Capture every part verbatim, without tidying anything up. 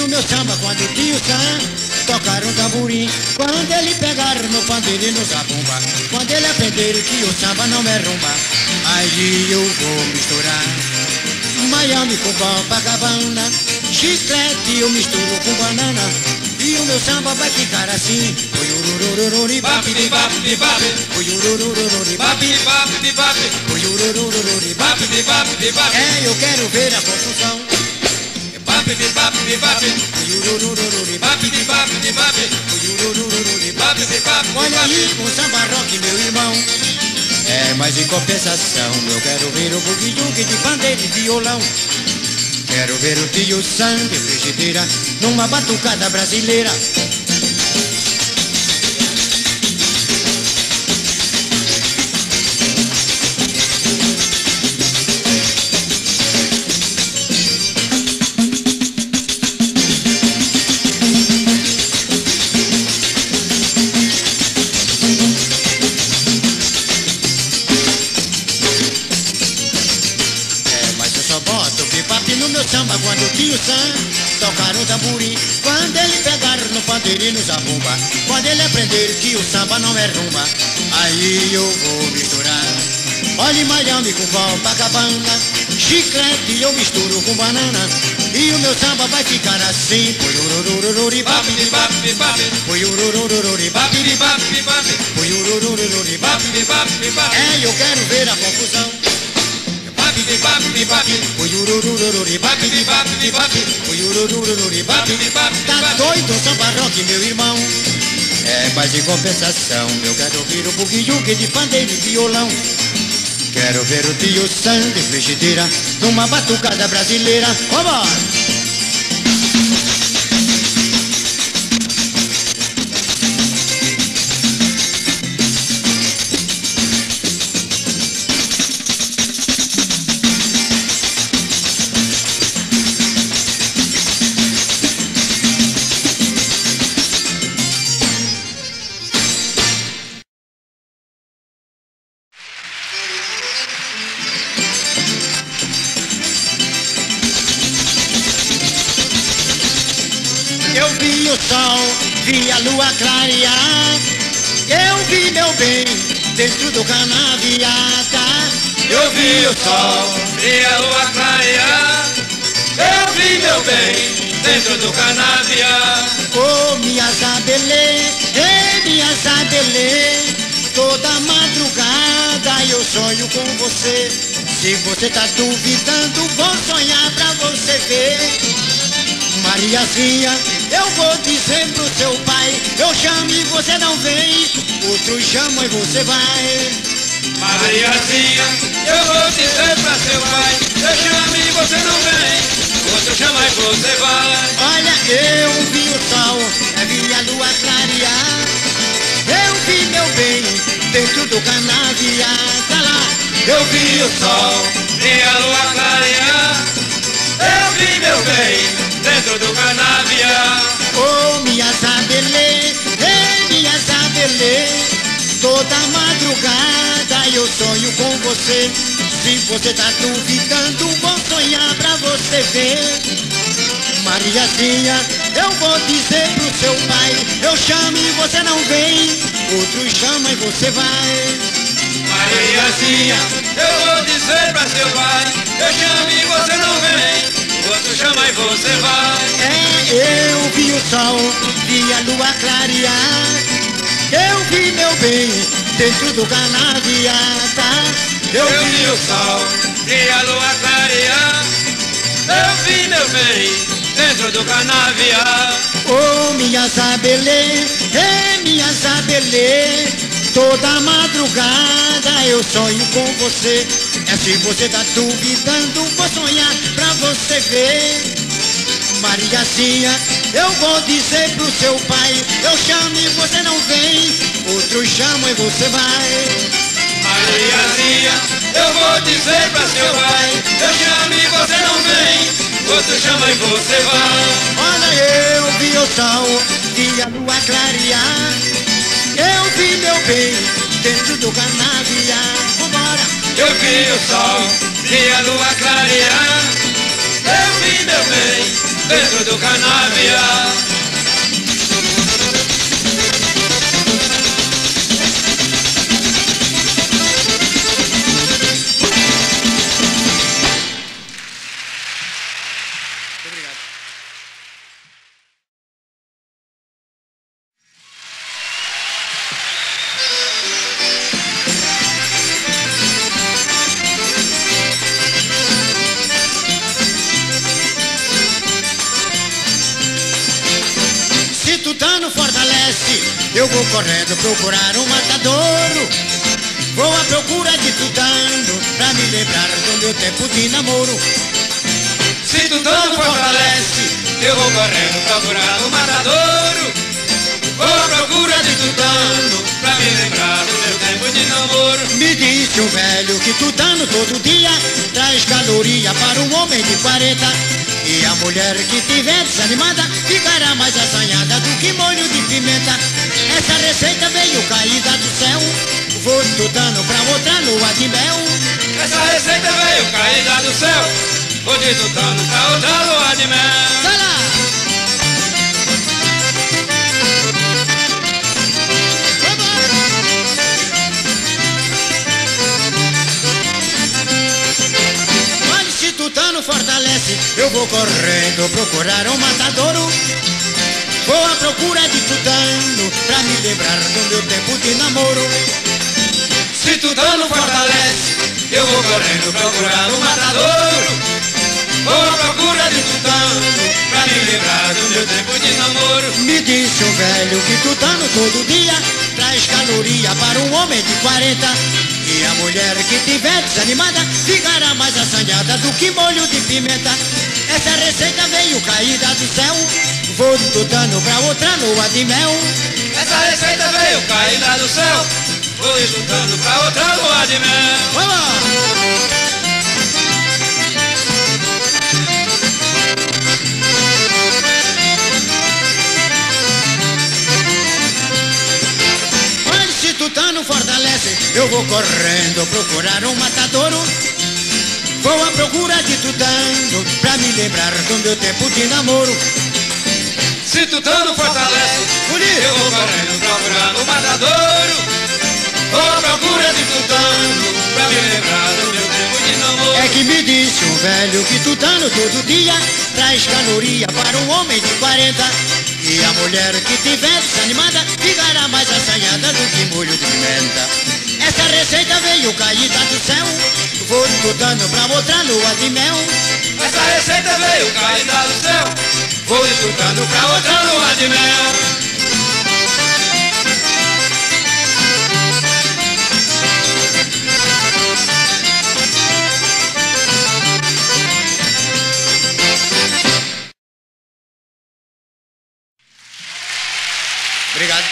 no meu samba quando o tio Sam tocar um tamborim. Quando ele pegar no pandeiro e no zabumba, quando ele aprender que o samba não é rumba, aí eu vou misturar Miami com Copacabana, chiclete eu misturo com banana, e o meu samba vai ficar assim. Oiurururururi bapi de bapi de bapi, oiurururururi bapi de bapi de bapi, oiurururururi bapi de bapi de bapi. É, eu quero ver a confusão. Bapi de bapi de bapi, oiurururururi bapi de bapi de bapi, oiurururururi bapi de bapi. Olha aí o samba rock, meu irmão. É, mas em compensação eu quero ver o bugue-dugue de pandeiro e violão. Quero ver o tio Sam de frigideira numa batucada brasileira. No meu samba quando o tio Sam tocar um tamborim, quando ele pegar no pandeiro e no zabumba, quando ele aprender que o samba não é rumba, aí eu vou misturar. Olha Miami com Copacabana, chiclete eu misturo com banana, e o meu samba vai ficar assim. Oiurururururi bapi de bapi de bapi, oiurururururi bapi de bapi de bapi, oiurururururi bapi de bapi de bapi. É, eu quero ver a confusão. Bapi de bapi de bapi, oiurururururi bapi de bapi de bapi, oiurururururi bapi de bapi. Tá doido o samba rock, meu irmão? É, mas em compensação eu quero ouvir o bugue-dugue de pandeiro e violão. Quero ver o tio Sam de frigideira numa batucada brasileira. Vambora! Eu vi o sol, vi a lua clarear, eu vi meu bem dentro do canavial, tá? Eu vi o sol, vi a lua clarear, eu vi meu bem dentro do canavial. Oh, minha Zabelê, ei, minha Zabelê, toda madrugada eu sonho com você. Se você tá duvidando, vou sonhar pra você ver. Mariazinha, eu vou dizer pro seu pai, eu chamo e você não vem, outro chama e você vai. Mariazinha, eu vou dizer pra seu pai, eu chamo e você não vem, outro chama e você vai. Olha, eu vi o sol, vi a lua clarear, eu vi meu bem dentro do canavial, tá lá. Eu vi o sol, vi a lua clarear, eu vi meu bem dentro do canavial. Oh, minha Zabelê, ei, minha Zabelê, toda madrugada eu sonho com você. Se você tá duvidando, vou sonhar pra você ver. Mariazinha, eu vou dizer pro seu pai, eu chamo e você não vem, outro chama e você vai. Mariazinha, eu vou dizer pra seu pai, eu chamo e você não vem, outro chama e você vai. É, eu vi o sol, vi a lua clarear, eu vi meu bem dentro do canavial, tá? Eu vi o sol, vi a lua clarear, eu vi meu bem dentro do canavial. Oh, minha Zabelê, é minha Zabelê, toda madrugada eu sonho com você. É, se você tá duvidando, vou sonhar pra você ver. Mariazinha, eu vou dizer pro seu pai, eu chamo e você não vem, outro chama e você vai. Mariazinha, eu vou dizer pra seu pai, eu chamo e você não vem, outro chama e você vai. Olha, eu vi o sol, vi a lua clarear, eu vi meu bem dentro do canavial. Vambora! Eu vi o sol, vi a lua clarear, eu vi meu bem dentro do canavial. Eu vou correndo procurar um matadouro. Vou à procura de Tutano pra me lembrar do meu tempo de namoro. Se Tutano fortalece, eu vou correndo procurar um matadouro. Vou à procura de Tutano pra me lembrar do meu tempo de namoro. Me disse um velho que Tutano todo dia traz caloria para um homem de quarenta. E a mulher que tiver desanimada ficará mais assanhada do que molho de pimenta. Essa receita veio caída do céu. Vou Tutano pra outra lua de mel. Essa receita veio caída do céu. Vou de Tutano pra outra lua de mel. Vai lá! Mas se Tutano fortalece, eu vou correndo procurar um matadouro. Vou à procura de Tutano pra me lembrar do meu tempo de namoro. Se Tutano fortalece, eu vou correndo procurar um matadouro. Vou à procura de Tutano pra me lembrar do meu tempo de namoro. Me disse um velho que Tutano todo dia traz caloria para um homem de quarenta. E a mulher que tiver desanimada ficará mais assanhada do que molho de pimenta. Essa receita veio caída do céu. Vou Tutano pra outra lua de mel. Essa receita veio caída do céu. Vou Tutano pra outra lua de mel. Vamos! Mas se Tutano fortalece, eu vou correndo procurar um matadouro. Vou à procura de Tutano pra me lembrar do meu tempo de namoro. Se Tutano fortalece, eu vou correndo procurar um matadouro. Vou à procura de Tutano pra me lembrar do meu tempo de namoro. É que me disse um velho que Tutano todo dia traz caloria para um homem de quarenta. E a mulher que tiver desanimada ficará mais assanhada do que molho de pimenta. Essa receita veio caída do céu. Vou Tutano pra outra lua de mel. Essa receita veio caída do céu. Vou Tutano pra outra lua de mel. Obrigado.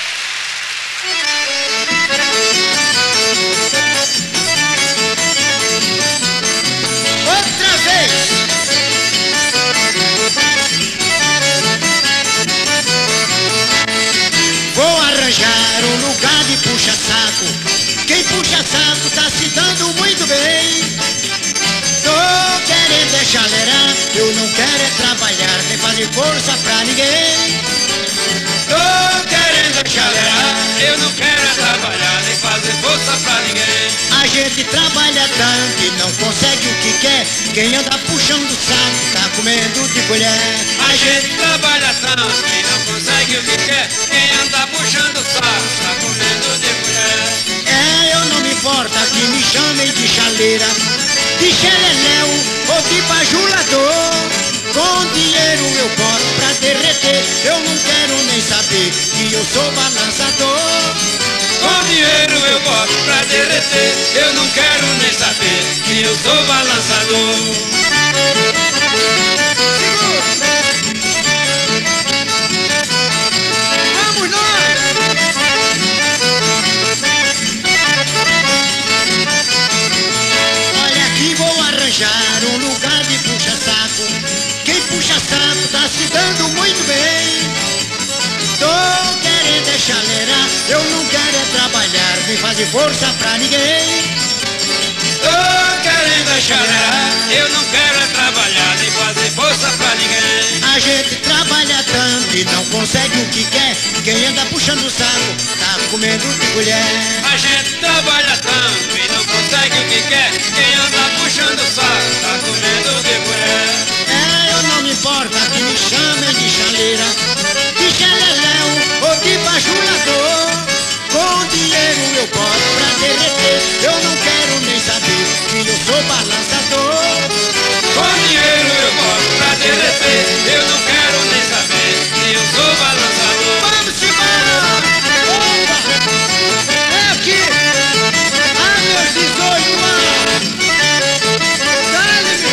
Outra vez. Vou arranjar um lugar de puxa-saco. Quem puxa-saco tá se dando muito bem. Tô querendo é chalerar, eu não quero é trabalhar, nem fazer força pra ninguém. Tô querendo é chalerar, eu não quero é trabalhar, nem fazer força pra ninguém. A gente trabalha tanto e não consegue o que quer. Quem anda puxando o saco tá comendo de colher. A gente trabalha tanto e não consegue o que quer. Quem anda puxando o saco tá comendo de colher. É, eu não me importa que me chamem de chaleira, de xeleléu ou de bajulador. Com dinheiro eu boto pra derreter. Eu não quero nem saber que eu sou balançador. Com dinheiro eu boto pra derreter. Eu não quero nem saber que eu sou balançador. Vamos nós! Olha aqui, vou arranjar um lugar de puxa-saco. Quem puxa-saco tá se dando muito bem. Tô querendo é chaleirar, eu não quero é trabalhar, nem fazer força pra ninguém. Tô querendo chorar, eu não quero é trabalhar nem fazer força pra ninguém. A gente trabalha tanto e não consegue o que quer. Quem anda puxando o saco tá comendo de colher. A gente trabalha tanto e não consegue o que quer. Quem anda puxando o saco tá comendo de colher. É, eu não me importa que me chamem de chaleira, de xeleléu ou de bajulador. Com dinheiro eu boto pra derreter. Eu não quero nem saber que eu sou balançador. Com dinheiro eu boto pra derreter. Eu não quero nem saber que eu sou balançador. Vamos embora! Opa! É aqui! Ah, meus dezoito anos! Dale-me!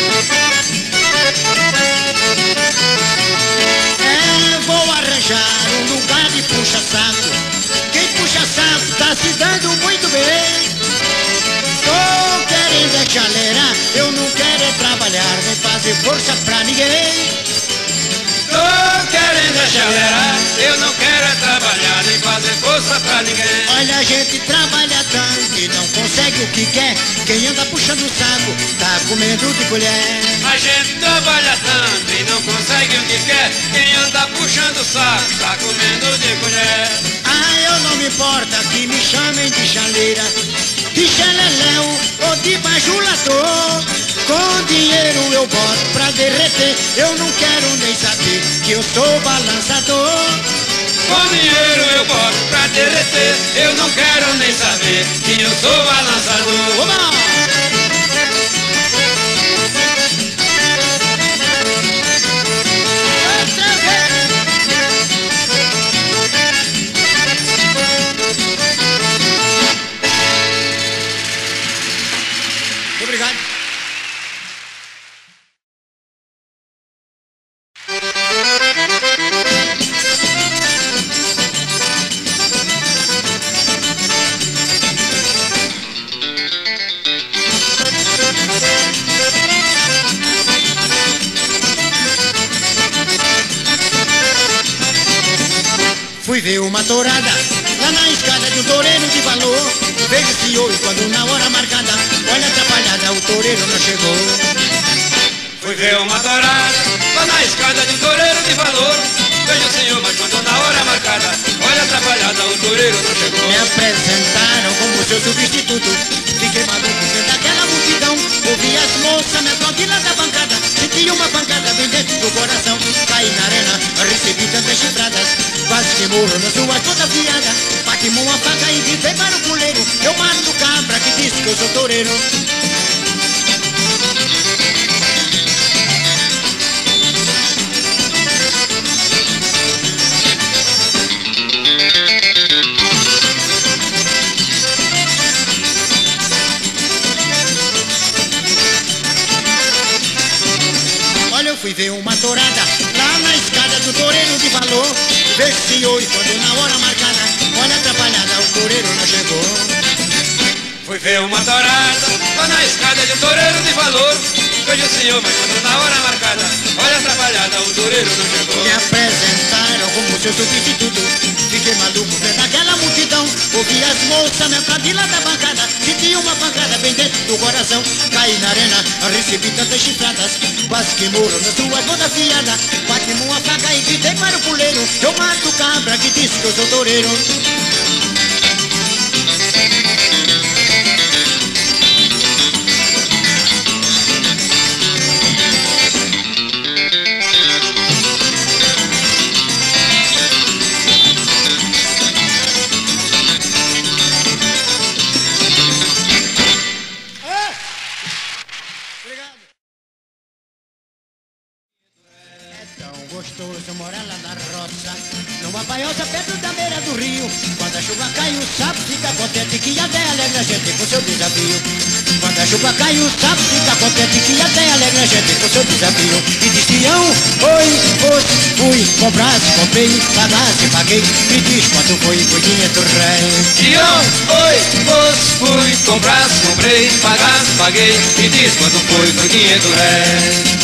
É, vou arranjar um lugar de puxa-saco. Quem puxa saco tá se dando muito bem. Tô querendo é chaleira, eu não quero é trabalhar nem fazer força pra ninguém. Tô querendo é chaleira, eu não quero é trabalhar nem fazer força pra ninguém. Olha, a gente trabalha tanto e não consegue o que quer. Quem anda puxando o saco tá comendo de colher. A gente trabalha tanto e não consegue o que quer. Quem anda puxando o saco tá comendo de colher. Ah, eu não me importa que me chamem de chaleira, de xeleléu ou de bajulador. Com dinheiro eu boto pra derreter. Eu não quero nem saber que eu sou balançador. Com dinheiro eu boto pra derreter. Eu não quero nem saber que eu sou balançador. Oba! Obrigado. Fui ver uma tourada lá na escada de um toureiro de valor. Vejo o senhor e quando na hora marcada, olha atrapalhada, o toureiro não chegou. Fui ver uma tourada lá na escada de um toureiro de valor. Vejo o senhor, mas quando na hora marcada, olha atrapalhada, o toureiro não chegou. Me apresentaram como seu substituto. Fiquei maluco dentro daquela multidão. Ouvi as moças me aplaudir lá da bancada. Senti uma pancada bem dentro do coração. Caí na arena, recebi tantas chifradas. Quase que morro na sua toda fiada. Bati uma faca e gritei para o puleiro. Eu mato cabra que disse que eu sou toureiro. Olha, eu fui ver uma tourada lá na escada do toureiro de valor. Vejo o senhor e quando na hora marcada, olha atrapalhada, o toureiro não chegou. Fui ver uma tourada lá na escada de um toureiro de valor. Vejo o senhor, mas quando na hora marcada, olha atrapalhada, o toureiro não chegou. Me apresentaram como seu substituto. Fiquei maluco vendo aquela multidão. Ouvi as moças me aplaudir lá da bancada. Senti uma pancada bem dentro do coração. Caí na arena, recebi tantas chifradas. Quase que morro na sua toda fiada. Bati uma faca e gritei para o puleiro. Eu mato cabra que disse que eu sou toureiro. Gostoso morar lá na roça, numa baiosa perto da beira do rio. Quando a chuva cai o sapo fica contente que até alegra a gente com seu desafio. Quando a chuva cai o sapo fica contente que até alegra a gente com seu desafio. E diz Tião, oi, fosse, fui, comprasse, comprei, pagasse, paguei. Me diz quanto foi, foi quinhentos réis. Tião, oi, fosse, fui, comprasse, comprei, pagasse, paguei. Me diz quanto foi, foi quinhentos réis.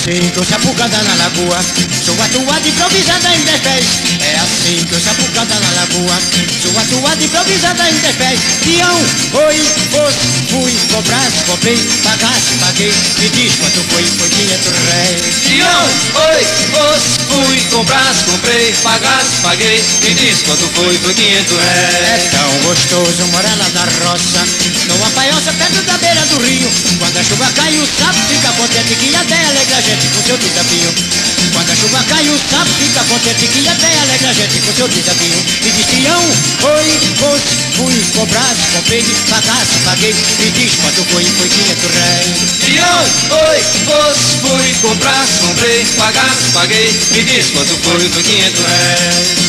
assim que eu sapucada na lagoa, sou atuada improvisada em dez pés. É assim que eu sapucada na lagoa, sou atuada improvisada em dez pés. Peão, oi, fosse, fui, comprasse, comprei, pagasse, paguei, me diz quanto foi, foi quinhentos réis. Peão, oi, fosse, fui, comprasse, comprei, pagasse, paguei, me diz quanto foi, foi quinhentos réis. É tão gostoso morar lá na roça, numa paioça perto da beira do rio. Quando a chuva cai o sapo fica contente que até alegra a gente com seu desafio. Quando a chuva cai o sapo fica contente que até alegra a gente com seu desafio. Me diz Tião, oi, fosse, fui, comprasse, comprei, pagasse, paguei, me diz quanto foi, foi quinhentos réis. Tião, oi, fosse, fui, comprasse, comprei, pagasse, paguei, me diz quanto foi, foi quinhentos réis.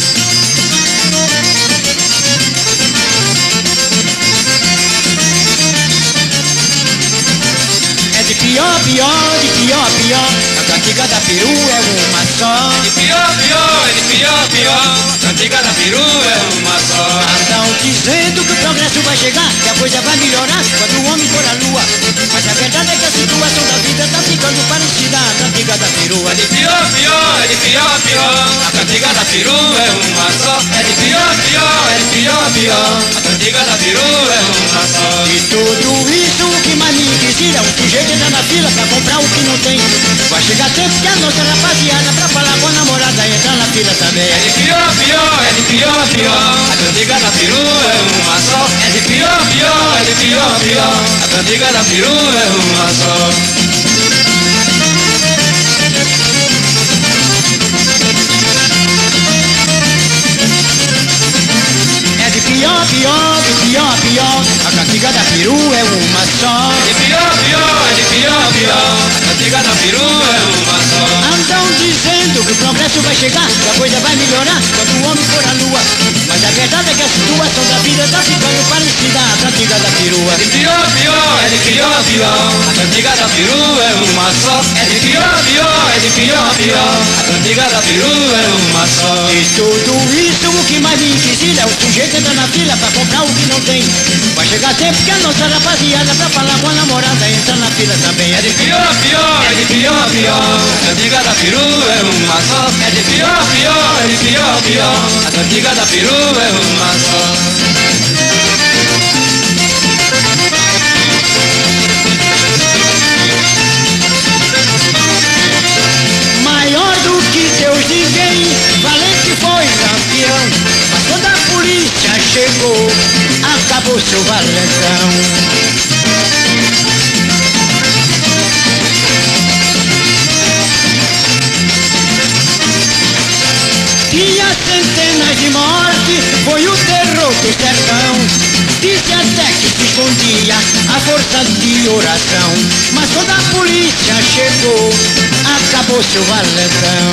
De pior, pior, de pior, pior, a cantiga da peru é uma só. De pior, pior, de pior, pior, a cantiga da peru é uma só. Andam dizendo que o progresso vai chegar, que a coisa vai melhorar quando o homem for à lua. Mas a verdade é que a situação da vida tá ficando parecida à cantiga da peru. É de pior, pior, é de pior, pior, a cantiga da peru é uma só. É de pior, pior, é de pior, pior, a cantiga da peru é uma só. E tudo isso o que mais me inquisita, o sujeito entra na fila pra comprar o que não tem. Vai chegar tempo que a nossa rapaziada pra falar com a namorada entra na fila também. É de pior, pior, é de pior, pior, a cantiga da peru é uma só. É de pior, pior, é de pior, pior, a cantiga da peru é uma só. Pior, pior, de pior, pior, a cantiga da peru é uma só. De pior, pior, é de pior, pior, a cantiga da peru é uma só. Andam dizendo que o progresso vai chegar, que a coisa vai melhorar quando o homem for à lua. Mas a verdade é que a situação da vida tá ficando parecida à cantiga da perua. De pior, pior, é de pior, pior, a cantiga da peru é uma só. É de pior, pior, é de pior, pior, a cantiga da peru é uma só. E tudo isso o que mais me inquisita é o sujeito entra na fila pra comprar o que não tem. Vai chegar tempo que a nossa rapaziada pra falar com a namorada entra na fila também. É de pior, pior, é de pior, pior, a cantiga da peru é uma só. É de pior, pior, é de pior, pior, a cantiga da peru é uma só. Maior do que Deus ninguém, valente foi Lampião. Mas quando a polícia chegou, acabou seu valentão. Tinha centenas de mortes, foi o terror do sertão. Disse até que se escondia a força de oração. Mas quando a polícia chegou, acabou seu valentão.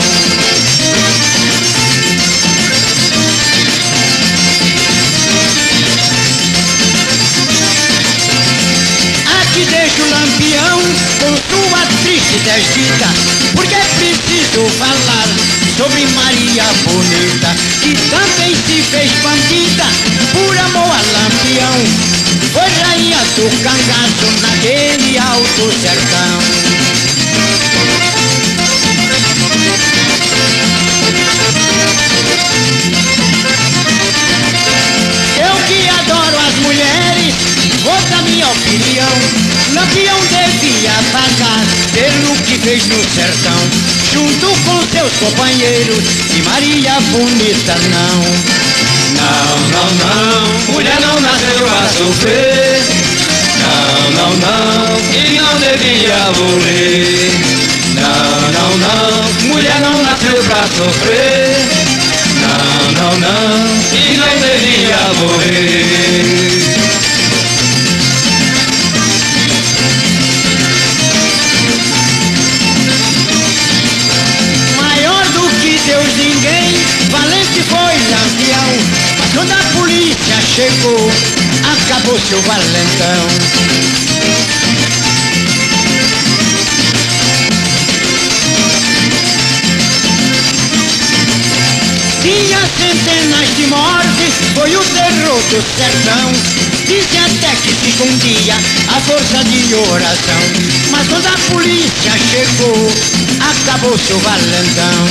Aqui deixa o Lampião com sua triste desdita, porque é preciso falar sobre Maria Bonita, que também se fez bandida por amor a Lampião. Foi rainha do cangaço naquele alto sertão. Eu que adoro as mulheres, vou dar minha opinião. Lampião devia pagar pelo que fez no sertão, junto com seus companheiros, e Maria Bonita não. Não, não, não, mulher não nasceu pra sofrer. Não, não, não, e não devia morrer. Não, não, não, mulher não nasceu pra sofrer. Não, não, não, e não devia morrer. Maior do que Deus ninguém, valente foi Lampião. Mas quando a polícia chegou, acabou seu valentão. Tinha centenas de mortes foi o terror do sertão. Dizem até que se escondia a força de oração, mas quando a polícia chegou, acabou seu valentão.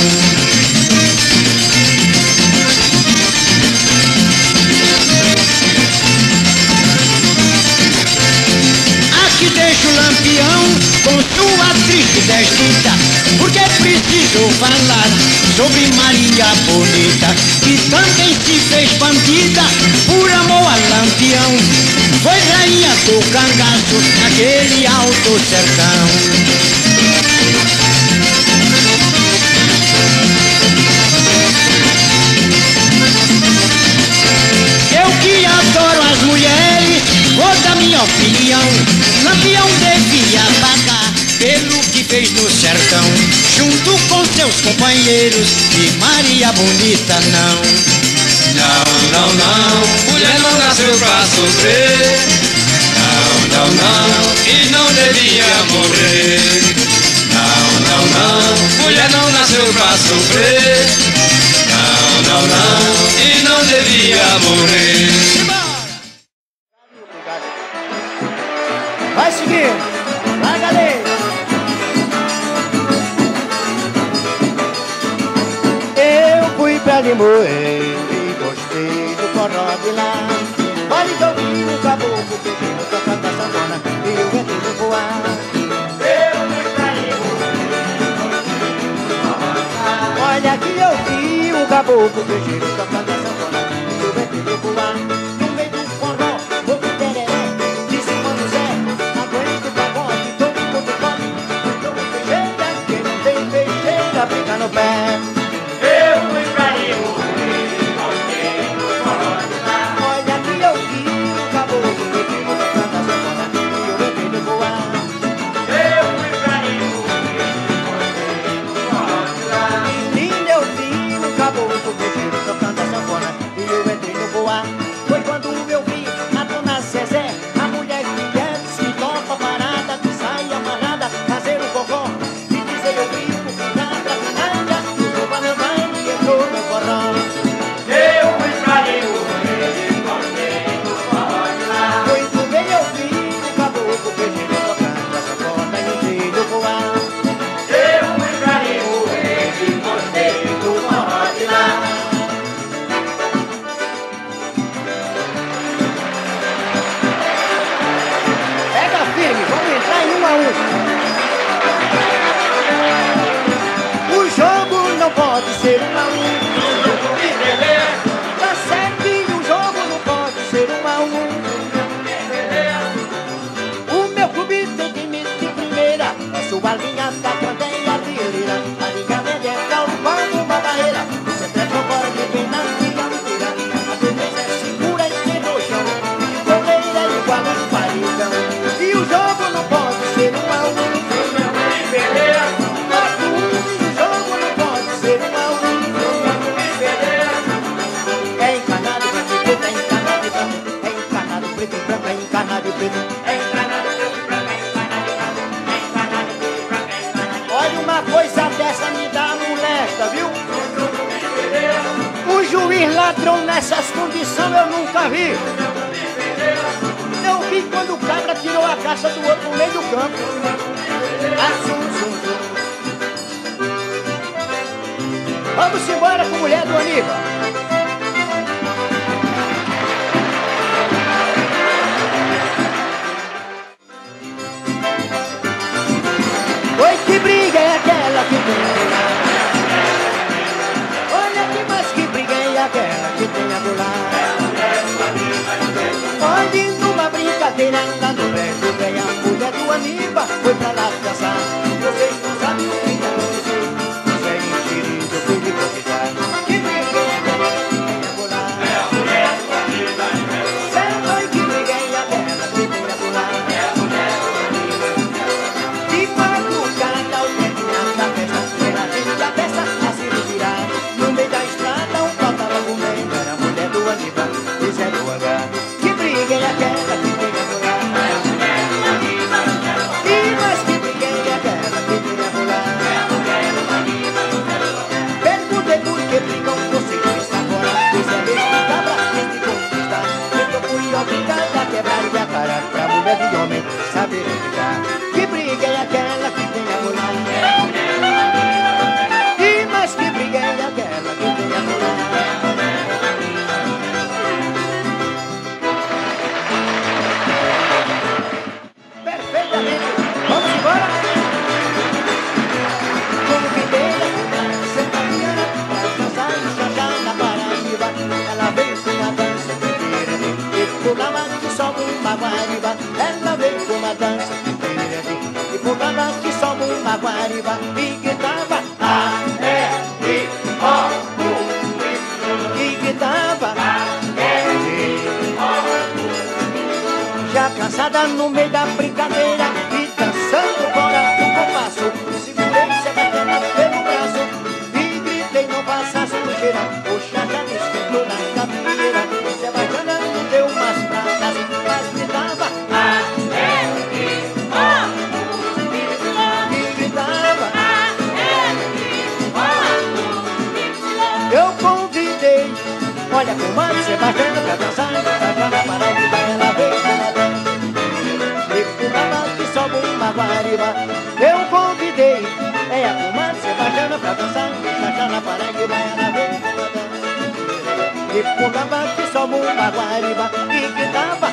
Aqui deixo o Lampião com sua triste desdita, porque é preciso falar sobre Maria Bonita, que também se fez bandida por amor a Lampião. Foi rainha do cangaço naquele alto sertão. Eu que adoro as mulheres, vou dar minha opinião. Lampião devia pagar pelo que fez no sertão, junto com seus companheiros, e Maria Bonita não. Não, não, não, mulher não nasceu pra sofrer. Não, não, não, e não devia morrer. Não, não, não, mulher não nasceu pra sofrer. Não, não, não, e não devia morrer. Vai seguir, vai galera. Eu fui pra Limoeiro e gostei do forró de lá. Olha que eu vi o caboclo pedindo tocando a sanfona e eu entrei no voar. Eu fui pra Limoeiro e gostei do forró de lá. Olha que eu vi o caboclo pedindo tocando a sanfona e eu entrei no voar. No meio do forró, vou pro tereré, disse Mano Zé, aguenta o pagode, todo mundo come. Então peixeira, quem não tem peixeira, fica no pé. Eu fui pra Limoeiro e gostei do forró de lá. Olha que eu vi o caboclo pedindo tocando a sanfona e eu entrei no voar. Eu fui pra Limoeiro e gostei do forró de lá. Menina, eu vi o caboclo pedindo tocando a sanfona e eu entrei no voar. Foi quando eu vi a dona Zezé, a mulher que quer se topa parada, que sai amarrada, fazer o cocó e dizer eu brinco, nada, nada, eu vou meu baile e entrou no forró. Eu fui pra Limoeiro e gostei do forró de lá. Foi também eu vi o caboclo pedindo tocando a sanfona e entrei no voar. Eu fui pra Limoeiro e gostei do forró de lá. Pega firme, vamos entrar em um a um. O jogo não pode ser um a um. Tá certo, o jogo não pode ser um a um. O meu clube tem time de primeira, a sua linha da candeia fileira. A linha média é calma uma barreira. O centro é pra fora de penalti a inteira. A defesa é segura e tem no chão. E o goleiro é igual um paredão. E o jogo não pode ser um a um. Quatro um e o jogo não pode ser um a um. É encarnado preto e preto, é encarnado e branco. É encarnado preto e branco, é encarnado e preto. É encarnado preto e branco, é encarnado e branco. É encarnado preto e branco, é encarnado e branco. Olha, uma coisa dessa me dá molesta, viu? O juiz ladrão nessas condições eu nunca vi. Eu vi quando o cabra tirou a caixa do outro no meio do campo. Azul, zum, zum. Vamos embora com a mulher do Aníbal. Oi, que briga é aquela que tem? Olha que mais que briga é aquela que tem a rolar. Onde numa brincadeira lá no velho vem a mulher do Aníbal foi pra lá dançar. Vocês não sabem o que aconteceu. Os velhos queridos foi de convidar. Que briga é aquela que tem a rolar. É a mulher do Aníbal. Certo, oi, que briga é aquela que tem a rolar. É a mulher do Aníbal. De madrugada o tempo na festa, ela vende a peça a se retirar. No meio da estrada um pau tava comendo. Era a mulher do Aníbal, o Zé do H. Que briga é aquela que tem a rolar. É a mulher do Aníbal. E mais que só uma guariba, ela veio com uma dança diferente. E pulava que só uma guariba e gritava A, E, I, O, U. E gritava A, E, I, O, U. Já cansada no meio da brincadeira e dançando fora do compasso, segurei Sebastiana pelo braço e gritei não faça sujeira. O Xaxá me escutou na capieira, Sebastiana me deu umas pratas, mas gritava A, E, I, O, U. E gritava A, E, I, O, U. Eu convidei, olha como a Sebastiana pra dançar, Sebastiana para o baile, ela veio com uma dança. E fumava que só uma guariba, eu convidei, é a comadre Sebastiana pra dançar, Sebastiana para que vai, ela veio com uma dança. E fumava que só uma guariba e que dava